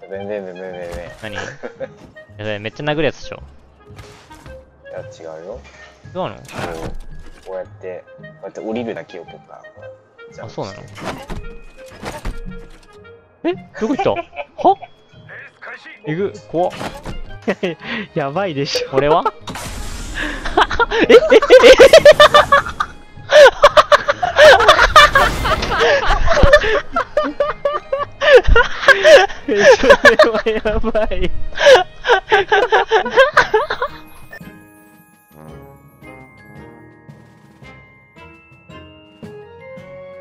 何？めっちゃ殴るやつでしょ。 いや、違うよ。 違うの？ こうやって降りるだけよ、ここから。 あ、そうなの？え？どこ行った？は？えぐ、怖っ。 やばいでしょ。 俺は？ それはやばい。